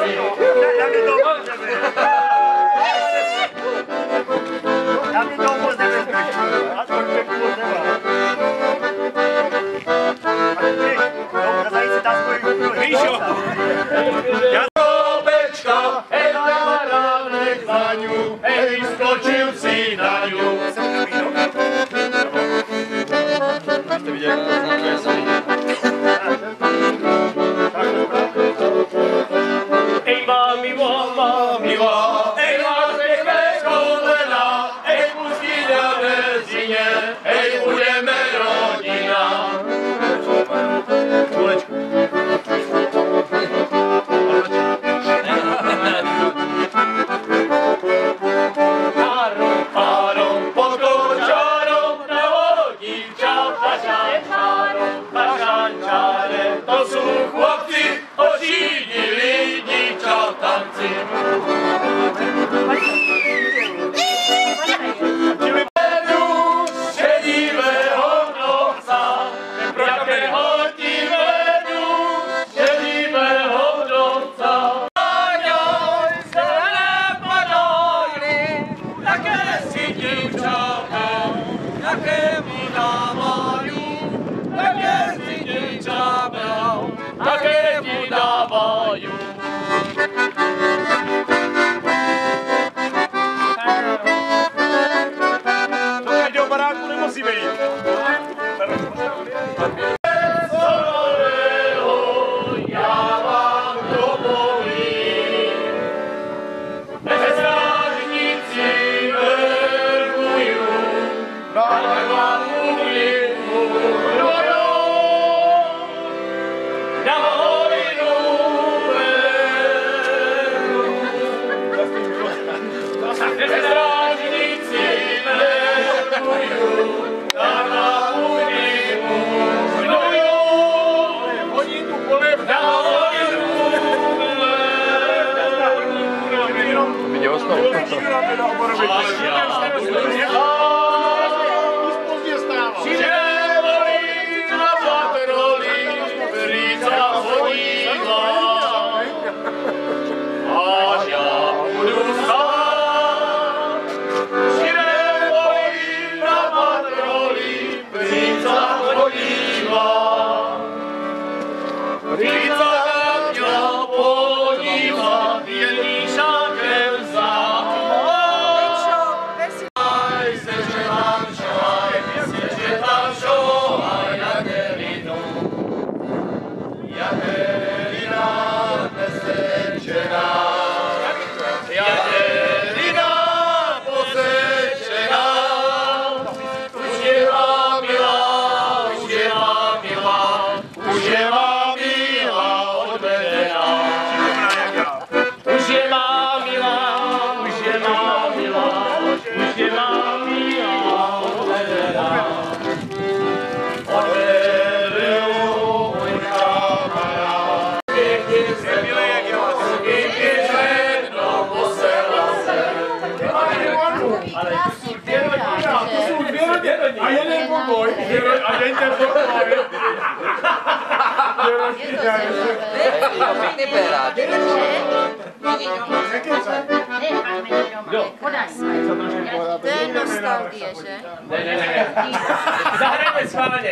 To je nostalgie, že? Ne. Zahrajme schválně.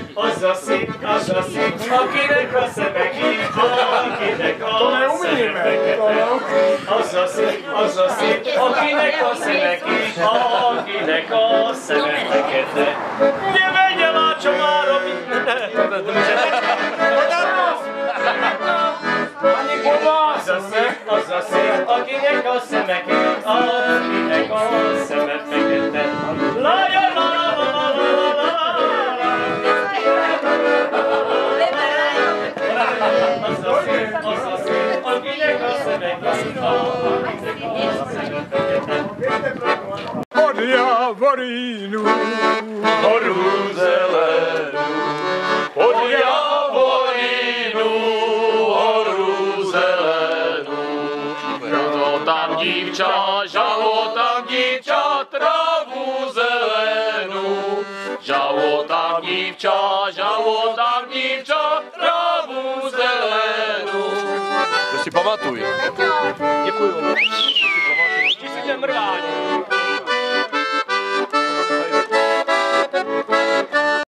Ozosy, okýneko se meký, okýneko se mekete. Ozosy, okýneko se meký, okýneko se mekete. Nevěděla, čo má robit. Ozosy, okýneko se meký, okýneko se mekete. La la la la la la la. Od Javorínu, horu zelenou, od Javorínu, horu zelenou. Žalo tam dívča, travu zelenou. Žalo tam dívča, travu zelenou. to si pamatuju. pamatuj. Děkuju. Ti si tě mrvání.